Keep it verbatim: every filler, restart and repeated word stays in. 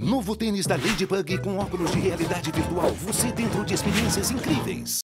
Novo tênis da Ladybug com óculos de realidade virtual. Você dentro de experiências incríveis.